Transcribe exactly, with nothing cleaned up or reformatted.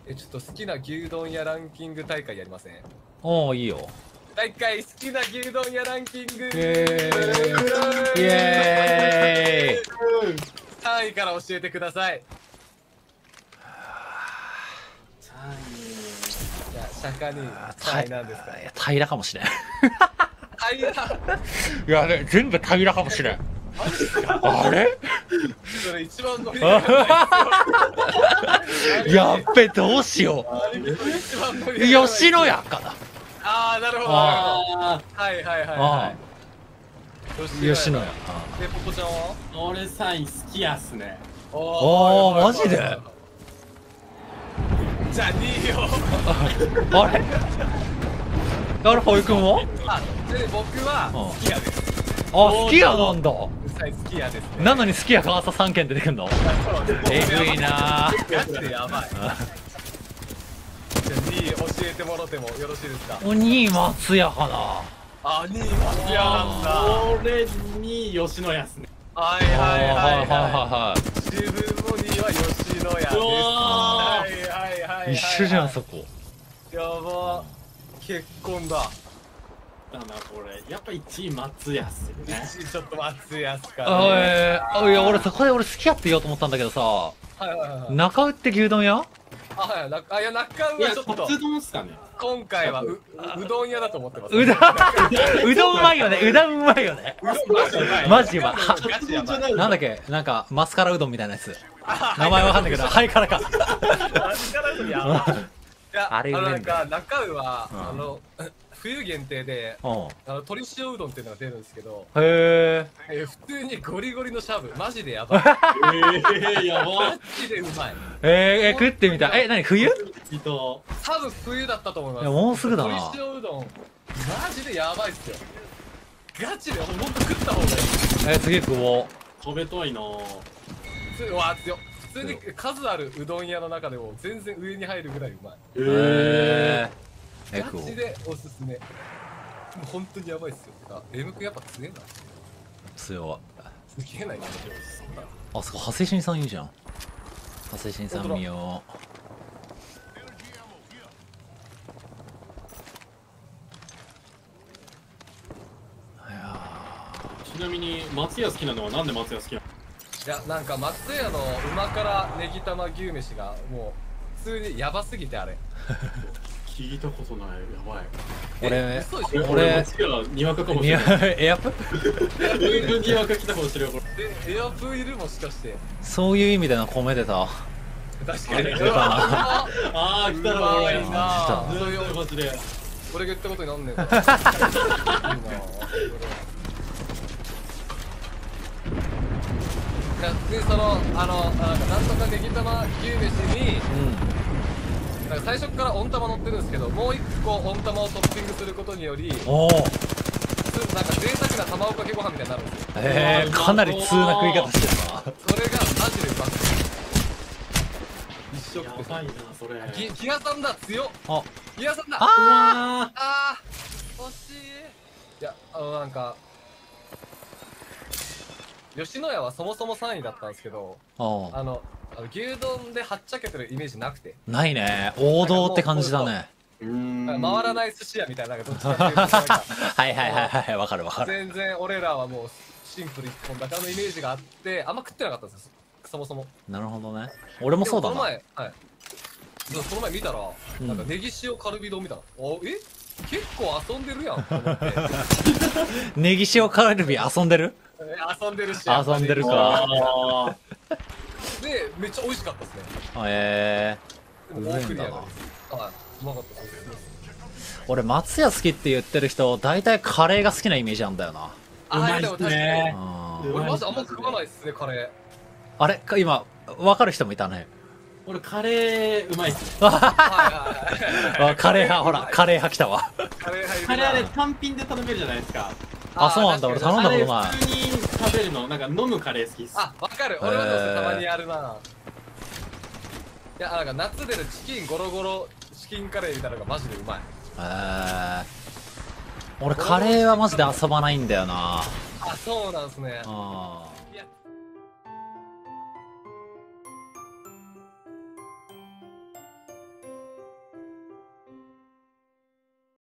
え、ちょっと好きな牛丼屋ランキング大会やりません？ おお、いいよ。 大会好きな牛丼屋ランキングイエーイイエーイさんいから教えてください。 さんい。 じゃあ、釈迦にさんいなんですか？ いや、平らかもしれん。 平ら。 いや、ね、全部平らかもしれん。あれそれ一番乗りたくないやっべ、どうしよ一番乗りたくう。 ない吉野家かな。 ああ、なるほど。 あはいはいはいあはい。 吉野家。 で、ポポちゃんは？ 俺さんい好きやっすね。 おー、マジで？ じゃあにいよ。 あれあれ、保育君は？ あ、で、僕は好きやです。 あ、好きやなんだ。 はい、好きやですね。 なのに好きやが朝さんけん出てくんの？えぐいなぁ。 ガチでやばい。じゃあにい教えてもろてもよろしいですか？ おに松屋かな。 あ、にい松屋なんだ。 俺に吉野家っすね。 はいはいはいはいは自分のにいは吉野家です。 うわーはいはいはいはい。 い。一緒じゃん、そこ。 やば。結婚だ。 だな、これ。やっぱいちい松屋っすよね。 いちいちょっと松屋っすかあ、 ね。 えー、いや、俺そこで俺好きやって言おうと思ったんだけどさ、 はいはいはい。 中尾って牛丼屋？ あ、はい、なあ、いや、中尾いや、 はちょっとカツ丼っすかね。 今回はううどん屋だと思ってます。 うどん、うどんうまいよね、うどんうまいよね。 うどんマジうまい。 マジうまい。はガチやばい。 なんだっけ、なんか、マスカラうどんみたいなやつ。名前わかんないけど、ハイカラか。 マジからのやばい。いや、 ああのれうめえんだなんか中尾はうんあの冬限定でうん。 あの鶏塩うどんっていうのが出るんですけど、 へえ普通にゴリゴリのしゃぶ、マジでやばい。 ええ、やばマジでうまい。 え。えー、食ってみた。え、なに冬？ いと。 多分冬だったと思います。 いやもうすぐだな鶏塩うどんマジでやばいっすよ。ガチでほんと食った方がいい。 えー、次食おう。 食べたいなぁ。 普通うわ強っ。普通に数あるうどん屋の中でも全然上に入るぐらいうまい。 ええー。え、 ガ食おう。 チでおすすめ。もう本当にやばいっすよ。あ、エムクやっぱ強えな。 強い。 すげえな、今のあ、そこ、長谷新さんいいじゃん。長谷新さん見よう。いやちなみに松屋好きなのはなんで松屋好きなの？ いや、なんか松屋の旨辛ネギ玉牛飯がもう普通にやばすぎて、あれ。 聞いたことない。やばい。 俺嘘でしょ？ 俺松屋にわかかもー。いやしれない。、 エアプ全部にわか来たかもしれない。これ。 え、エアプいるもしかして。 そういう意味での米出た。 確かに。 出たな。 ああ、来たな、 うまいこれ。 なずーっとマジで。 俺が言ったことになんねえか。いいな。で、その、あの、なんか、なんとかネギ玉牛飯に、 うん。 なんか最初から温玉乗ってるんですけど、もう一個温玉をトッピングすることにより、 おお。 なんか贅沢な卵かけご飯みたいになるんですよ。 えー、かなり通な食い方してるな。 それがマジでうまくて。一緒や食ってばいな、それ。 ギギアさんだ、強っ。 あ、 ギアさんだ。 あああー、惜しい。いや、あのなんか吉野家はそもそもさんいだったんですけど、 あ。 あのあの牛丼ではっちゃけてるイメージなくて、 ないね。王道って感じだね。 ー。うーん。 なんか回らない寿司屋みたいな、なんかどっちかっていうとなんかはいはいはいはい、わかるわかる。 全然俺らはもうシンプル一本だからのイメージがあって、あんま食ってなかったんですよ、そもそも。 なるほどね。俺もそうだな。 でもこの前、はい、でもこの前見たら、 うんなんかネギ塩カルビ丼見たら、おえ結構遊んでるやんと思ってネギ塩カルビ遊んでる？ え遊んでるし、 遊んでるかあー。 でめっちゃ美味しかったですね。 えでもうめえんだな大クリアがはい、うまかったです。 ー、俺松屋好きって言ってる人大体カレーが好きなイメージなんだよな。 あー、でも確かにねうん俺マジあんま食わないっすね、カレあれか今分かる人もいたね。 俺カレーうまいっすね。 ー。はいはいはい。 あカレー派、ほらカレー派来たわ。 カレー入るな。 カレーあれ単品で頼めるじゃないですか。 あそうなんだ、俺頼んだことあれない。 普通に食べるの、なんか飲むカレー好きっす。 あ、わかる。俺はどうせたまにやるな。いや、なんか夏出るチキンゴロゴロチキンカレーみたいなのがマジでうまい。 えー、俺カレーはマジで遊ばないんだよな。 あ、そうなんすね。 あー